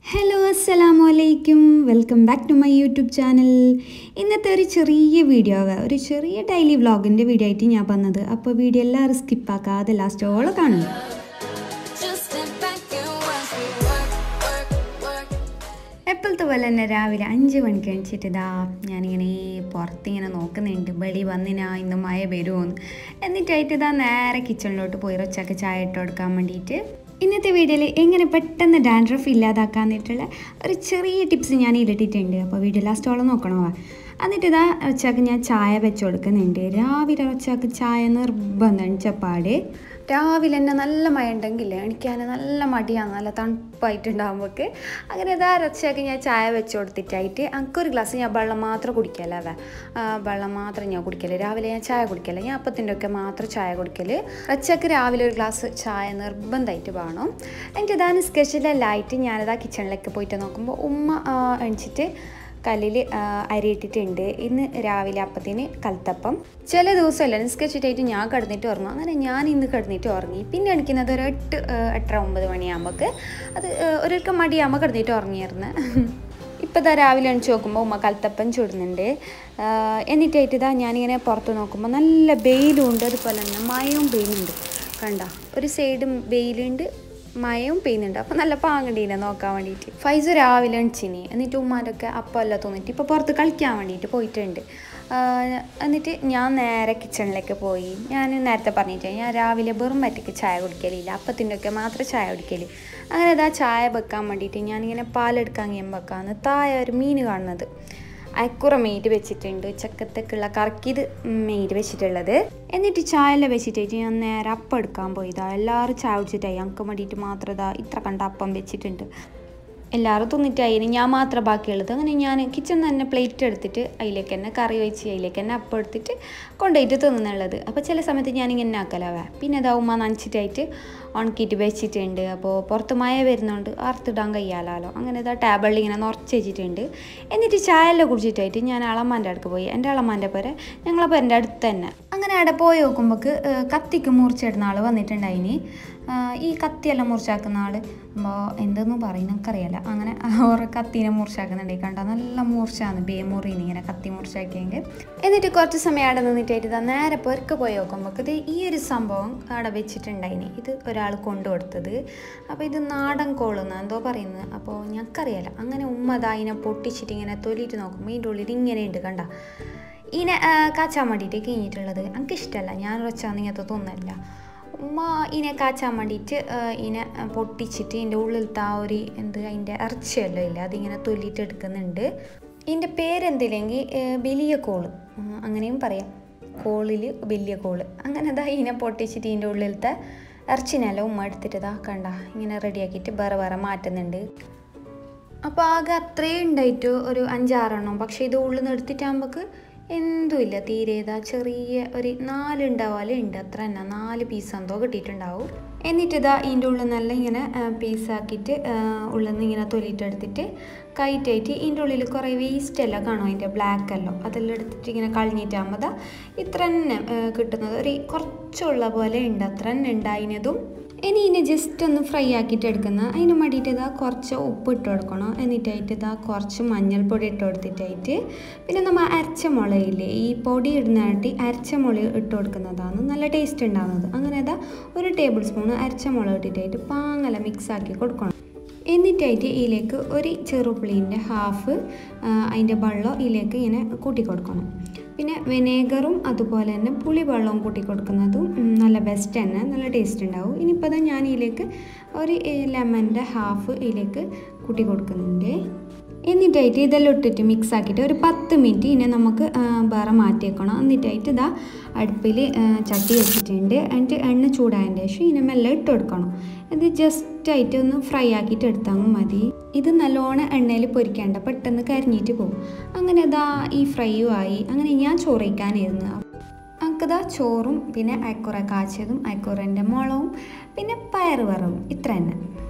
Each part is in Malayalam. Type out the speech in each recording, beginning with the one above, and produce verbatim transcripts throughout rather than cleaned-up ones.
Hello, assalamu alaikum. Welcome back to my YouTube channel. ഇന്നത്തെ ഒരു ചെറിയ വീഡിയോ ഒരു ചെറിയ ഡെയിലി വ്ളോഗിന്റെ വീഡിയോ ആയിട്ട് ഞാൻ വന്നത്. അപ്പോൾ വീഡിയോ എല്ലാവരും സ്കിപ്പ് ആക്കാതെ ലാസ്റ്റോളം കാണുക. എപ്പോഴത്തെ പോലെ തന്നെ രാവിലെ അഞ്ച് മണിക്ക് എണിച്ചിട്ട് ഇതാ ഞാനിങ്ങനെ പുറത്തിങ്ങനെ നോക്കുന്നുണ്ട് വെളി വന്നിനാ ഇന്ന് മഴ വരുമോന്ന്. എന്നിട്ടായിട്ട് ഇതാ നേരെ കിച്ചണിലോട്ട് പോയി ഉച്ചക്ക് ചായ ഇട്ട് കൊടുക്കാൻ വേണ്ടിയിട്ട്. ഇന്നത്തെ വീഡിയോയിൽ എങ്ങനെ പെട്ടെന്ന് ഡാൻഡ്രഫ് ഇല്ലാതാക്കാന്നിട്ടുള്ള ഒരു ചെറിയ ടിപ്സ് ഞാൻ ഇട്ടിട്ടുണ്ട്. അപ്പോൾ വീഡിയോ ലാസ്റ്റോളം നോക്കണോ. എന്നിട്ട് ഇതാ ഉച്ചക്ക് ഞാൻ ചായ വെച്ച് കൊടുക്കുന്നുണ്ട്. രാവിലെ ഉച്ചക്ക് ചായ നിർബന്ധം എണിച്ചപ്പാട് രാവിലെ തന്നെ നല്ല മഴ ഉണ്ടെങ്കിലേ എണിക്കാൻ നല്ല മടിയാണ്, നല്ല തണുപ്പായിട്ടുണ്ടാകുമ്പോൾക്ക്. അങ്ങനെ ഇതാ ഉച്ചക്ക് ഞാൻ ചായ വെച്ച് കൊടുത്തിട്ടായിട്ട് എനിക്കൊരു ഗ്ലാസ് ഞാൻ വെള്ളം മാത്രം കുടിക്കല. അവ വെള്ളം മാത്രം ഞാൻ കുടിക്കല്. രാവിലെ ഞാൻ ചായ കുടിക്കല, ഞാൻ അപ്പത്തിൻ്റെ ഒക്കെ മാത്രം ചായ കുടിക്കല്. ഉച്ചക്ക് രാവിലെ ഒരു ഗ്ലാസ് ചായ നിർബന്ധമായിട്ട് വേണം. എനിക്ക് ഇതാണ് സ്പെഷ്യലായിട്ട് ഞാനിതാ കിച്ചണിലേക്ക് പോയിട്ട് നോക്കുമ്പോൾ ഉമ്മ എണിച്ചിട്ട് കല്ലിൽ അരിയിട്ടിട്ടുണ്ട്. ഇന്ന് രാവിലെ അപ്പത്തിന് കൽത്തപ്പം. ചില ദിവസമല്ല നിസ്കരിച്ചിട്ടായിട്ട് ഞാൻ കിടന്നിട്ട് ഉറങ്ങും. അങ്ങനെ ഞാൻ ഇന്ന് കിടന്നിട്ട് ഉറങ്ങി. പിന്നെ എണിക്കുന്നത് ഒരു എട്ട് എട്ടര ഒമ്പത് മണിയാകുമ്പോൾക്ക് അത് ഒരിക്കൽ മടിയാകുമ്പോൾ കിടന്നിട്ട് ഉറങ്ങിയായിരുന്നു. ഇപ്പോൾ ഇതാ രാവിലെ എണിച്ച് നോക്കുമ്പോൾ ഉമ്മ കൽത്തപ്പം ചുടുന്നുണ്ട്. എന്നിട്ടായിട്ട് ഇതാ ഞാനിങ്ങനെ പുറത്ത് നോക്കുമ്പോൾ നല്ല വെയിലും ഉണ്ട്, അതുപോലെ തന്നെ മഴയും പെയ്യുന്നുണ്ട്. കണ്ട ഒരു സൈഡും വെയിലുണ്ട്, മഴയും പെയ്യുന്നുണ്ട്. അപ്പോൾ നല്ല പാങ്ങണ്ടീനെ നോക്കാൻ വേണ്ടിയിട്ട്. ഫൈസ് രാവിലെ എണിച്ചിനി. എന്നിട്ട് ഉമ്മാരൊക്കെ അപ്പം എല്ലാം തോന്നിയിട്ട് ഇപ്പോൾ പുറത്ത് കളിക്കാൻ വേണ്ടിയിട്ട് പോയിട്ടുണ്ട്. എന്നിട്ട് ഞാൻ നേരെ കിച്ചണിലേക്ക് പോയി. ഞാൻ നേരത്തെ പറഞ്ഞിട്ട് ഞാൻ രാവിലെ വെറും വറ്റിക്ക് ചായ കുടിക്കലില്ല, അപ്പത്തിൻ്റെ ഒക്കെ മാത്രമേ ചായ കുടിക്കല്. അങ്ങനെ ഇതാ ചായ വെക്കാൻ വേണ്ടിയിട്ട് ഞാനിങ്ങനെ പാലെടുക്കാൻ വെക്കാമെന്ന് താഴെ ഒരു മീൻ കാണുന്നത് അയക്കുറ മെയ്റ്റ് വെച്ചിട്ടുണ്ട്. ഉച്ചക്കത്തേക്കുള്ള കറക്കിത് മെയ്റ്റ് വെച്ചിട്ടുള്ളത്. എന്നിട്ട് ചായയെല്ലാം വെച്ചിട്ടായിട്ട് ഞാൻ നേരെ അപ്പം എടുക്കാൻ പോയതാ. എല്ലാവരും ചായ കുടിച്ചിട്ടായി, ഞങ്ങൾക്ക് വേണ്ടിയിട്ട് മാത്രം ഇതാ ഇത്ര കണ്ട അപ്പം വെച്ചിട്ടുണ്ട്. എല്ലാവരും തിന്നിട്ടായി, ഇനി ഞാൻ മാത്രം ബാക്കിയുള്ളത്. അങ്ങനെ ഞാൻ കിച്ചണിൽ തന്നെ പ്ലേറ്റ് എടുത്തിട്ട് അതിലേക്ക് തന്നെ കറി വെച്ച് അതിലേക്ക് തന്നെ അപ്പം എടുത്തിട്ട് കൊണ്ടുപോയിട്ട് തിന്നുന്നുള്ളത്. അപ്പോൾ ചില സമയത്ത് ഞാനിങ്ങനെ ആക്കലാവേ. പിന്നെ ഇതാ ഉമ്മ നനച്ചിട്ടായിട്ട് ഉണക്കിയിട്ട് വെച്ചിട്ടുണ്ട്. അപ്പോൾ പുറത്ത് മഴ വരുന്നതുകൊണ്ട് അറുത്തിടാൻ കഴിയാലോ. അങ്ങനെ ഇതാ ടേബിളിൽ ഇങ്ങനെ നിറച്ച് വെച്ചിട്ടുണ്ട്. എന്നിട്ട് ചായയെല്ലാം കുടിച്ചിട്ടായിട്ട് ഞാൻ അളമ്മാൻ്റെ അടുക്ക് പോയി. എൻ്റെ അളമ്മാൻ്റെ പേരെ ഞങ്ങളപ്പോൾ എൻ്റെ അടുത്ത് തന്നെ. അങ്ങനെ അവിടെ പോയി നോക്കുമ്പോൾക്ക് കത്തിക്ക് മുറിച്ചിടുന്ന ആൾ വന്നിട്ടുണ്ടായിനി. ഈ കത്തിയെല്ലാം മുറിച്ചാക്കുന്ന ആൾ എന്തെന്ന് പറയും നമുക്കറിയാല. അങ്ങനെ ഓരോ കത്തീനെ മുറിച്ചാക്കുന്നുണ്ട്. കണ്ട നല്ല മുറിച്ചാണ് ബേ മുറിന് ഇങ്ങനെ കത്തി മുറിച്ചാക്കിയെങ്കിൽ. എന്നിട്ട് കുറച്ച് സമയം അവിടെ നിന്നിട്ടായിട്ട് നേരെ പൊരക്ക് പോയി നോക്കുമ്പോൾ ഇത് ഈ ഒരു സംഭവം അവിടെ വെച്ചിട്ടുണ്ടായിനി. ഇത് ഒരാൾ കൊണ്ടു കൊടുത്തത്. അപ്പോൾ ഇത് നാടൻ കോളെന്ന് എന്തോ പറയുന്നത്. അപ്പോൾ ഞങ്ങൾക്കറിയാല. അങ്ങനെ ഉമ്മ അതാ അതിനെ പൊട്ടിച്ചിട്ട് ഇങ്ങനെ തൊലിയിട്ട് നോക്കുമ്പോൾ ഇതിൻ്റെ ഉള്ളിൽ ഇങ്ങനെയുണ്ട്. കണ്ട ഇതിനെ കാച്ചാൻ വേണ്ടിയിട്ട് കഴിഞ്ഞിട്ടുള്ളത് എനിക്കിഷ്ടമല്ല, ഞാൻ വെച്ചാൽ ഇങ്ങനത്തെ തോന്നല്ല. ഉമ്മ ഇതിനെ കാച്ചാൻ വേണ്ടിയിട്ട് ഇതിനെ പൊട്ടിച്ചിട്ട് ഇതിൻ്റെ ഉള്ളിലത്തെ ആ ഒരു എന്ത് അതിൻ്റെ ഇറച്ചിയല്ലോ ഇല്ല അതിങ്ങനെ തൊല്ലിയിട്ട് എടുക്കുന്നുണ്ട്. ഇതിൻ്റെ പേരെന്തില്ലെങ്കിൽ വലിയ കോള് അങ്ങനെയും പറയാം, കോളിൽ വലിയ കോള്. അങ്ങനെ ഇതാ ഇതിനെ പൊട്ടിച്ചിട്ട് ഇതിൻ്റെ ഉള്ളിലത്തെ ഇറച്ചിനെല്ലാം ഉമ്മ എടുത്തിട്ട് ഇതാ കണ്ട ഇങ്ങനെ റെഡിയാക്കിയിട്ട് വേറെ വേറെ മാറ്റുന്നുണ്ട്. അപ്പോൾ ആകെ അത്രയും ഉണ്ടായിട്ട് ഒരു അഞ്ചാറെണ്ണം. പക്ഷേ ഇത് ഉള്ളിൽ നിന്ന് എടുത്തിട്ടാകുമ്പോൾക്ക് എന്തുമില്ല തീരെ. ഇതാ ചെറിയ ഒരു നാലുണ്ടാവാലും ഉണ്ട്, അത്ര തന്നെ നാല് പീസ് എന്തോ കിട്ടിയിട്ടുണ്ടാവും. എന്നിട്ട് ഇതാ ഇതിൻ്റെ ഉള്ളിൽ നിന്നെല്ലാം ഇങ്ങനെ പീസാക്കിയിട്ട് ഉള്ളിൽ നിന്ന് ഇങ്ങനെ തൊലിയിട്ടെടുത്തിട്ട് കയറ്റായിട്ട് ഇതിൻ്റെ ഉള്ളിൽ കുറേ വേസ്റ്റ് എല്ലാം കാണും, അതിൻ്റെ ബ്ലാക്ക് എല്ലാം അതെല്ലാം എടുത്തിട്ട് ഇങ്ങനെ കളഞ്ഞിട്ടാകുമ്പോൾ അതാ ഇത്ര തന്നെ കിട്ടുന്നത്. ഒരു കുറച്ചുള്ള പോലെ ഉണ്ട്, അത്ര തന്നെ ഉണ്ടായിരുന്നതും. ഇനി ഇതിനെ ജസ്റ്റ് ഒന്ന് ഫ്രൈ ആക്കിയിട്ട് എടുക്കുന്ന അതിന് വേണ്ടിയിട്ട് ഇതാ കുറച്ച് ഉപ്പ് ഇട്ട് കൊടുക്കണം. എന്നിട്ടായിട്ട് ഇതാ കുറച്ച് മഞ്ഞൾപ്പൊടി ഇട്ട് കൊടുത്തിട്ടായിട്ട് പിന്നെ നമ്മൾ അരച്ച മുളയില്ലേ ഈ പൊടി ഇടുന്നതായിട്ട് അരച്ച മുളക് ഇട്ട് കൊടുക്കുന്നതാണ് നല്ല ടേസ്റ്റ് ഉണ്ടാകുന്നത്. അങ്ങനെ ഇതാ ഒരു ടേബിൾ സ്പൂൺ അരച്ച മുളക് ഇട്ടിട്ടായിട്ട് പാങ്ങല മിക്സ് ആക്കി കൊടുക്കണം. എന്നിട്ടായിട്ട് ഇതിലേക്ക് ഒരു ചെറുപുളീൻ്റെ ഹാഫ് അതിൻ്റെ വെള്ളം ഇതിലേക്ക് ഇങ്ങനെ കൂട്ടി കൊടുക്കണം. പിന്നെ വിനേഗറും അതുപോലെ തന്നെ പുളി വെള്ളവും കൂട്ടി കൊടുക്കുന്നതും നല്ല ബെസ്റ്റ് തന്നെ, നല്ല ടേസ്റ്റ് ഉണ്ടാവും. ഇനിയിപ്പോൾ അത് ഞാൻ ഇതിലേക്ക് ഒരു ലെമൻ്റെ ഹാഫ് ഇതിലേക്ക് കൂട്ടി കൊടുക്കുന്നുണ്ട്. എന്നിട്ടായിട്ട് ഇതെല്ലാം ഇട്ടിട്ട് മിക്സ് ആക്കിയിട്ട് ഒരു പത്ത് മിനിറ്റ് ഇതിനെ നമുക്ക് വേറെ മാറ്റി വെക്കണം. എന്നിട്ടായിട്ട് ഇതാ അടുപ്പിൽ ചട്ടി വെച്ചിട്ടുണ്ട്. എന്നിട്ട് എണ്ണ ചൂടായതിൻ്റെ ശേഷം ഇതിനെ മെല്ലെ ഇട്ട് കൊടുക്കണം. ഇത് ജസ്റ്റായിട്ട് ഒന്ന് ഫ്രൈ ആക്കിയിട്ട് എടുത്താൽ മതി. ഇത് നല്ലോണം എണ്ണയിൽ പൊരിക്കേണ്ട, പെട്ടെന്ന് കരിഞ്ഞിട്ട് പോകും. അങ്ങനെ ഇതാ ഈ ഫ്രൈയും ആയി. അങ്ങനെ ഞാൻ ചോറ് കഴിക്കാനായിരുന്നു. നമുക്കിതാ ചോറും പിന്നെ അയക്കുറ കാച്ചതും അയക്കുറൻ്റെ മുളകും പിന്നെ പയറ് വറവും ഇത്ര തന്നെ.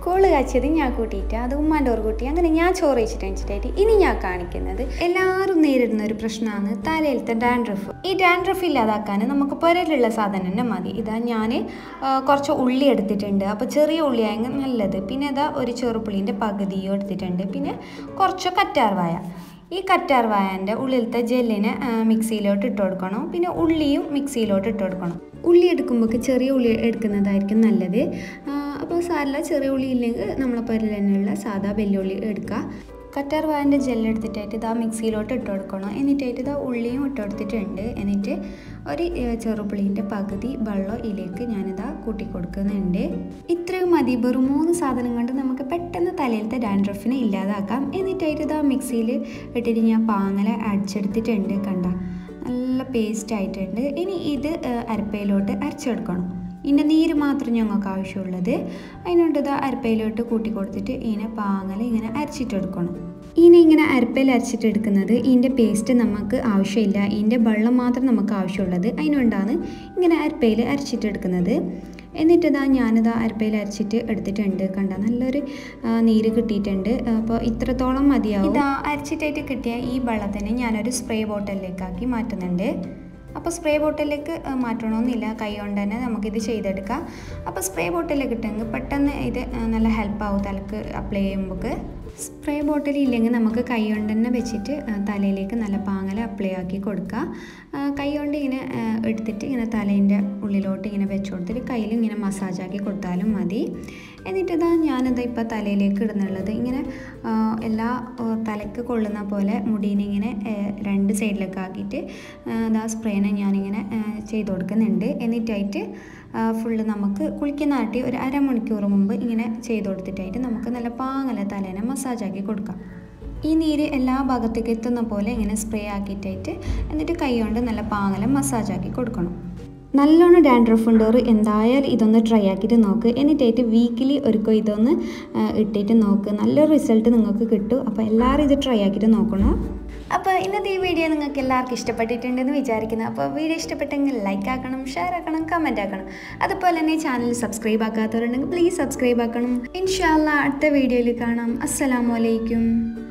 കോള് കാച്ചിയത് ഞാൻ കൂട്ടിയിട്ട് അത് ഉമ്മാൻ്റെ ഓർ കൂട്ടി അങ്ങനെ ഞാൻ ചോറ് വെച്ചിട്ട് വെച്ചിട്ടായിട്ട് ഇനി ഞാൻ കാണിക്കുന്നത് എല്ലാവരും നേരിടുന്ന ഒരു പ്രശ്നമാണ് തലയിലത്തെ ഡാൻഡ്രഫ്. ഈ ഡാൻഡ്രഫ് ഇല്ലാതാക്കാൻ നമുക്ക് പുരയിലുള്ള സാധനം തന്നെ മതി. ഇതാ ഞാൻ കുറച്ച് ഉള്ളി എടുത്തിട്ടുണ്ട്. അപ്പോൾ ചെറിയ ഉള്ളിയായെങ്കിൽ നല്ലത്. പിന്നെ ഇതാ ഒരു ചെറുപ്പുള്ളീൻ്റെ പകുതിയോ എടുത്തിട്ടുണ്ട്. പിന്നെ കുറച്ച് കറ്റാർവായ. ഈ കറ്റാർവായൻ്റെ ഉള്ളിലത്തെ ജെല്ലിനെ മിക്സിയിലോട്ട് ഇട്ട് കൊടുക്കണം. പിന്നെ ഉള്ളിയും മിക്സിയിലോട്ട് ഇട്ട് കൊടുക്കണം. ഉള്ളി എടുക്കുമ്പോൾ ചെറിയ ഉള്ളി എടുക്കുന്നതായിരിക്കും നല്ലത്. അപ്പോൾ സാരല്ല, ചെറിയ ഉള്ളി ഇല്ലെങ്കിൽ നമ്മളെ പുരയിൽ തന്നെയുള്ള സാധാ വെല്ലുള്ളി എടുക്കുക. കറ്റാർവായൻ്റെ ജെല്ലെടുത്തിട്ടായിട്ട് ഇതാ മിക്സിയിലോട്ട് ഇട്ട് കൊടുക്കണം. എന്നിട്ടായിട്ട് ഇതാ ഉള്ളിയും ഇട്ട് കൊടുത്തിട്ടുണ്ട്. എന്നിട്ട് ഒരു ചെറുപുളീൻ്റെ പകുതി വെള്ളം ഇതിലേക്ക് ഞാനിതാ കൂട്ടി കൊടുക്കുന്നുണ്ട്. ഇത്രയും മതി. വെറും മൂന്ന് സാധനം കൊണ്ട് നമുക്ക് പെട്ടെന്ന് തലയിലത്തെ ഡാൻഡ്രഫിനെ ഇല്ലാതാക്കാം. എന്നിട്ടായിട്ട് ഇതാ മിക്സിയിൽ ഇട്ടിട്ട് ഞാൻ പാങ്ങല അടിച്ചെടുത്തിട്ടുണ്ട്. കണ്ട നല്ല പേസ്റ്റ് ആയിട്ടുണ്ട്. ഇനി ഇത് അരപ്പയിലോട്ട് അരച്ചെടുക്കണം. ഇതിൻ്റെ നീര് മാത്രം ഞങ്ങൾക്ക് ആവശ്യമുള്ളത്. അതിനോട് ഇത് അരപ്പയിലോട്ട് കൂട്ടി കൊടുത്തിട്ട് ഇതിനെ പാങ്ങൽ ഇങ്ങനെ അരച്ചിട്ടെടുക്കണം. ഇതിനെ ഇങ്ങനെ അരപ്പയിൽ അരച്ചിട്ടെടുക്കുന്നത് ഇതിൻ്റെ പേസ്റ്റ് നമുക്ക് ആവശ്യമില്ല. ഇതിൻ്റെ വെള്ളം മാത്രം നമുക്ക് ആവശ്യമുള്ളത്. അതിനുകൊണ്ടാണ് ഇങ്ങനെ അരപ്പയിൽ അരച്ചിട്ടെടുക്കുന്നത്. എന്നിട്ടിതാ ഞാനിതാ അരപ്പയിൽ അരച്ചിട്ട് എടുത്തിട്ടുണ്ട്. കണ്ട നല്ലൊരു നീര് കിട്ടിയിട്ടുണ്ട്. അപ്പോൾ ഇത്രത്തോളം മതിയാവും. ഇതാ അരച്ചിട്ടായിട്ട് കിട്ടിയ ഈ വെള്ളത്തിനെ ഞാനൊരു സ്പ്രേ ബോട്ടിലേക്കാക്കി മാറ്റുന്നുണ്ട്. അപ്പോൾ സ്പ്രേ ബോട്ടിലേക്ക് മാറ്റണമെന്നില്ല, കൈ കൊണ്ട് തന്നെ നമുക്കിത് ചെയ്തെടുക്കാം. അപ്പോൾ സ്പ്രേ ബോട്ടിലേക്ക് ഇട്ടെങ്കിൽ പെട്ടെന്ന് ഇത് നല്ല ഹെൽപ്പാവും തലക്ക് അപ്ലൈ ചെയ്യുമ്പോൾ. സ്പ്രേ ബോട്ടിൽ ഇല്ലെങ്കിൽ നമുക്ക് കൈ കൊണ്ട് തന്നെ വെച്ചിട്ട് തലയിലേക്ക് നല്ല പാങ്ങല അപ്ലൈ ആക്കി കൊടുക്കുക. കൈ കൊണ്ട് ഇങ്ങനെ എടുത്തിട്ട് ഇങ്ങനെ തലേൻ്റെ ഉള്ളിലോട്ട് ഇങ്ങനെ വെച്ച് കൊടുത്തിട്ട് കയ്യിൽ ഇങ്ങനെ മസാജാക്കി കൊടുത്താലും മതി. എന്നിട്ടിതാ ഞാനിത് ഇപ്പോൾ തലയിലേക്ക് ഇടുന്നുള്ളത് ഇങ്ങനെ എല്ലാ തലയ്ക്ക് കൊള്ളുന്ന പോലെ മുടീനെ ഇങ്ങനെ രണ്ട് സൈഡിലേക്ക് ആക്കിയിട്ട് ഇതാ സ്പ്രേനെ ഞാനിങ്ങനെ ചെയ്ത് കൊടുക്കുന്നുണ്ട്. എന്നിട്ടായിട്ട് ഫുള്ള് നമുക്ക് കുളിക്കുന്നാട്ടി ഒരു അരമണിക്കൂർ മുമ്പ് ഇങ്ങനെ ചെയ്ത് കൊടുത്തിട്ടായിട്ട് നമുക്ക് നല്ല പാങ്ങല തലേനെ മസാജാക്കി കൊടുക്കാം. ഈ നീര് എല്ലാ ഭാഗത്തേക്ക് എത്തുന്ന പോലെ ഇങ്ങനെ സ്പ്രേ ആക്കിയിട്ടായിട്ട് എന്നിട്ട് കൈ കൊണ്ട് നല്ല പാങ്ങല മസാജാക്കി കൊടുക്കണം. നല്ലോണം ഡാൻഡ്രഫ് ഉണ്ടോറ് എന്തായാലും ഇതൊന്ന് ട്രൈ ആക്കിയിട്ട് നോക്ക്. എന്നിട്ടായിട്ട് വീക്കിലി ഒരുക്കോ ഇതൊന്ന് ഇട്ടിട്ട് നോക്ക്. നല്ലൊരു റിസൾട്ട് നിങ്ങൾക്ക് കിട്ടും. അപ്പോൾ എല്ലാവരും ഇത് ട്രൈ ആക്കിയിട്ട് നോക്കണം. അപ്പോൾ ഇന്നത്തെ ഈ വീഡിയോ നിങ്ങൾക്ക് എല്ലാവർക്കും ഇഷ്ടപ്പെട്ടിട്ടുണ്ടെന്ന് വിചാരിക്കുന്നു. അപ്പോൾ വീഡിയോ ഇഷ്ടപ്പെട്ടെങ്കിൽ ലൈക്ക് ആക്കണം, ഷെയർ ആക്കണം, കമൻറ്റ് ആക്കണം. അതുപോലെ തന്നെ ചാനൽ സബ്സ്ക്രൈബ് ആക്കാത്തവരുണ്ടെങ്കിൽ പ്ലീസ് സബ്സ്ക്രൈബ് ആക്കണം. ഇൻഷാ അല്ലാഹ് അടുത്ത വീഡിയോയിൽ കാണാം. അസ്സലാമു അലൈക്കും.